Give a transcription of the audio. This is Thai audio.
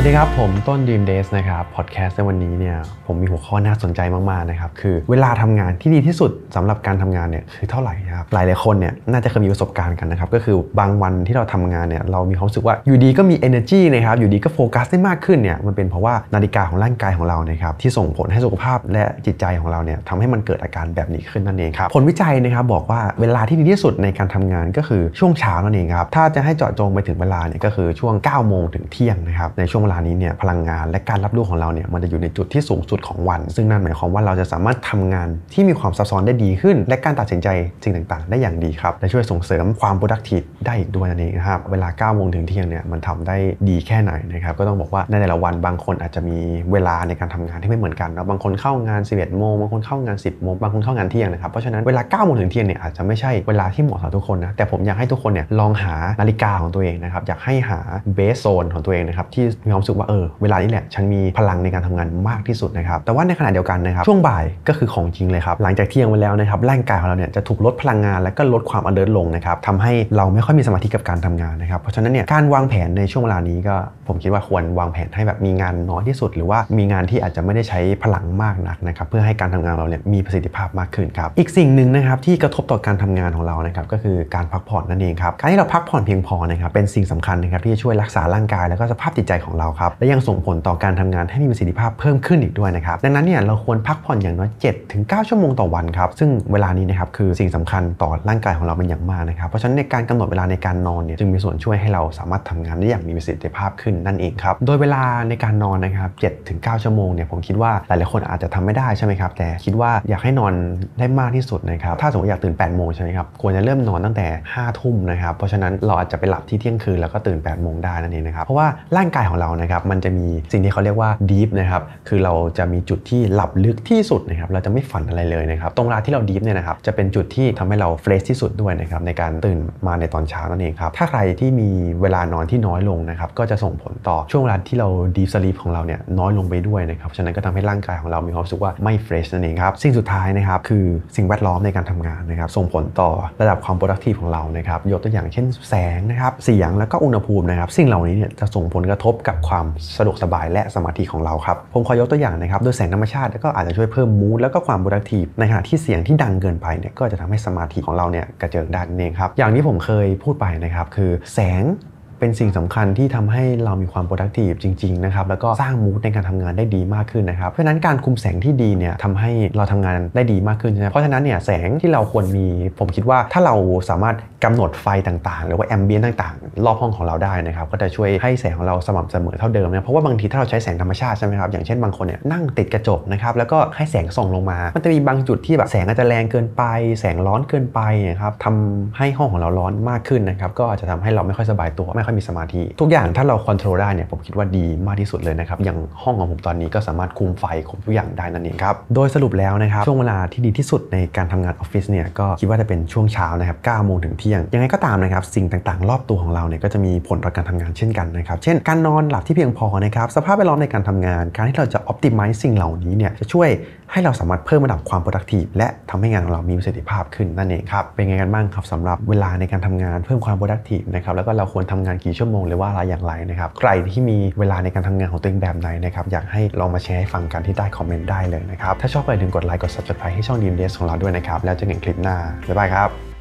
สวัสดีครับผมต้น Dream Days นะครับพอดแคสต์ในวันนี้เนี่ยผมมีหัวข้อน่าสนใจมากๆนะครับคือเวลาทำงานที่ดีที่สุดสำหรับการทำงานเนี่ยคือเท่าไหร่ครับหลายๆคนเนี่ยน่าจะเคยมีประสบการณ์กันนะครับก็คือบางวันที่เราทำงานเนี่ยเรามีความรู้สึกว่าอยู่ดีก็มี energy นะครับอยู่ดีก็โฟกัสได้มากขึ้นเนี่ยมันเป็นเพราะว่านาฬิกาของร่างกายของเรานะครับที่ส่งผลให้สุขภาพและจิตใจของเราเนี่ยทำให้มันเกิดอาการแบบนี้ขึ้นนั่นเองครับผลวิจัยนะครับบอกว่าเวลาที่ดีที่สุดในการทำงานก็คือช่วงเช้านั่นเองครับถ้าจะให้เจาะจงไปถึงเวลาเนี่ยก็คือช่วง 9 โมงถึงเที่ยงนะครับในช่วงเวลานี้เนี่ยพลังงานและการรับรู้ของเราเนี่ยมันจะอยู่ในจุดที่สูงสุดของวันซึ่งนั่นหมายความว่าเราจะสามารถทำงานที่มีความซับซ้อนได้ดีขึ้นและการตัดสินใจสิ่งต่างๆได้อย่างดีครับและช่วยส่งเสริมความ productive ได้อีกด้วยนั่นเองนะครับเวลา 9 โมงถึงเที่ยงเนี่ยมันทำได้ดีแค่ไหนนะครับก็ต้องบอกว่าในแต่ละวันบางคนอาจจะมีเวลาในการทำงานที่ไม่เหมือนกันนะบางคนเข้างาน 11 โมงบางคนเข้างาน 10 โมงบางคนเข้างานเที่ยงนะครับเพราะฉะนั้นเวลา 9 โมงถึงเที่ยงเนี่ยอาจจะไม่ใช่เวลาที่เหมาะสำหรับทุกคนนะแต่ผมอยากให้ทุกคนเนี่ยลองหานาฬิกาของตัวเองนะครับอยากให้หาเบสโซนของตัวเองนะครับที่มีความรู้สึกว่าเวลานี้แหละฉันมีพลังในการทำงานมากที่สุดนะครับแต่ว่าในขณะเดียวกันนะครับช่วงบ่ายก็คือของจริงเลยครับหลังจากเที่ยงไปแล้วนะครับร่างกายของเราเนี่ยจะถูกลดพลังงานและก็ลดความ alert ลงนะครับทำให้เราไม่ค่อยมีสมาธิกับการทำงานนะครับเพราะฉะนั้นเนี่ยการวางแผนในช่วงเวลานี้ก็ผมคิดว่าควรวางแผนให้แบบมีงานน้อยที่สุดหรือว่ามีงานที่อาจจะไม่ได้ใช้พลังมากนักนะครับเพื่อให้การทำงานเราเนี่ยมีประสิทธิภาพมากขึ้นครับอีกสิ่งหนึ่งนะครับที่กระทบต่อการทำงานของเรานะครับก็คือการพักผ่อนนั่นเองครับการที่เราพักผ่อนเพียงพอนะครับเป็นสิ่งสำคัญนะครับที่จะช่วยรักษาร่างกายแล้วก็สภาพจิตใจของเราครับและยังส่งผลต่อการทำงานให้มีประสิทธิภาพเพิ่มขึ้นอีกด้วยนะครับดังนั้นเนี่ยเราควรพักผ่อนอย่างน้อย 7-9 ชั่วโมงต่อวันครับซึ่งเวลานี้นะครับคือสิ่งสำคัญต่อร่างกายของเราเป็นอย่างมากนะครับเพราะฉะนั้นในการกำหนดเวลาในการนอนเนี่ยจึงมีส่วนช่วยให้เราสามารถทำงานได้อย่างมีประสิทธิภาพขึ้นนั่นเองครับโดยเวลาในการนอนนะครับ 7-9 ชั่วโมงเนี่ยผมคิดว่าหลายๆคนอาจจะทำไม่ได้ใช่ไหมครับแต่คิดว่าอยากให้นอนได้มากที่สุดนะครับถ้าสมมติอยากตื่น 8 โมงใช่ไหมครับควรจะเริ่มนอนตั้งแต่ 5 ทุ่มนะครับเพราะฉะนั้นเราอาจจะไปหลับที่เที่ยงคืนแล้วก็ตื่น 8 โมงได้นั่นเองนะครับเพราะว่าร่างกายของเรานะครับมันจะมีสิ่งที่เขาเรียกว่า deep นะครับคือเราจะมีจุดที่หลับลึกที่สุดนะครับเราจะไม่ฝันอะไรเลยนะครับตรงเวลาที่เรา deep เนี่ยนะครับจะเป็นจุดที่ทำให้เรา fresh ที่สุดด้วยนะครับในการตื่นมาในตอนเช้านั่นเองครับถ้าใครที่มีเวลานอนที่น้อยลงนะครับก็จะส่งผลต่อช่วงเวลาที่เรา deep sleep ของเราเนี่ยน้อยลงไปด้วยนะครับฉะนั้นก็ทำให้ร่างกายของเรามีความรู้สึกว่าไม่ fresh นั่นเองครับสิ่งสุดท้ายนะครับคือสิ่งแวดล้อมในการทำงานนะครับส่งผลต่อระดับความ productive ของเรานะครับยกตัวอย่างเช่นแสงนะครับเสียงแล้วก็อุณหภูมินะครับสิ่งเหล่านี้เนี่ยจะส่งผลกระทบกับความสะดวกสบายและสมาธิของเราครับผมขอยกตัวอย่างนะครับโดยแสงธรรมชาติก็อาจจะช่วยเพิ่ม mood แล้วก็ความ productive ในขณะที่เสียงที่ดังเกินไปเนี่ยก็จะทำให้สมาธิของเราเนี่ยกระเจิงได้นั่นเองครับอย่างที่ผมเคยพูดไปนะครับคือแสงเป็นสิ่งสำคัญที่ทำให้เรามีความ productive จริงๆนะครับแล้วก็สร้าง mood ในการทำงานได้ดีมากขึ้นนะครับเพราะฉะนั้นการคุมแสงที่ดีเนี่ยทำให้เราทำงานได้ดีมากขึ้นใช่ไหมเพราะฉะนั้นเนี่ยแสงที่เราควรมีผมคิดว่าถ้าเราสามารถกำหนดไฟต่างๆหรือว่าแอมเบียนต์ต่างๆรอบห้องของเราได้นะครับก็จะช่วยให้แสงของเราสม่ำเสมอเท่าเดิมนะเพราะว่าบางทีถ้าเราใช้แสงธรรมชาติใช่ไหมครับอย่างเช่นบางคนเนี่ยนั่งติดกระจกนะครับแล้วก็ให้แสงส่องลงมามันจะมีบางจุดที่แบบแสงอาจจะแรงเกินไปแสงร้อนเกินไปนะครับทำให้ห้องของเราร้อนมากขึ้นนะครับก็อาจจะทำให้เราไม่ค่อยสบายตัวไม่ค่อยมีสมาธิทุกอย่างถ้าเราควบคุมได้เนี่ยผมคิดว่าดีมากที่สุดเลยนะครับอย่างห้องของผมตอนนี้ก็สามารถคุมไฟคุมทุกอย่างได้นั่นเองครับโดยสรุปแล้วนะครับช่วงเวลาที่ดีที่สุดในการทำงานออฟฟิศเนี่ยก็คิดว่าจะเป็นช่วงเช้านะครับ 9 โมงถึงเที่ยงยังไงก็ตามนะครับสิ่งต่างๆรอบตัวของเราเนี่ยก็จะมีผลต่อการทำงานเช่นกันนะครับเช่นการนอนหลับที่เพียงพอนะครับสภาพแวดล้อมในการทำงานการที่เราจะ optimize สิ่งเหล่านี้เนี่ยจะช่วยให้เราสามารถเพิ่มระดับความ productive และทำให้งานของเรามีประสิทธิภาพขึ้นนั่นเองครับเป็นไงกันบ้างครับสำหรับเวลาในการทำงานเพิ่มความ productive นะครับแล้วก็เราควรทำงานกี่ชั่วโมงหรือว่าอะไรอย่างไรนะครับใครที่มีเวลาในการทำงานของตัวเองแบบไหนนะครับอยากให้ลองมาแชร์ให้ฟังกันที่ใต้คอมเมนต์ได้เลยนะครับถ้าชอบอย่าลืมกดไลค์กด subscribe ให้ช่อง Dream Days ของเราด้วยนะครับแล้วเจอกันคลิปหน้าบ๊ายบายครับ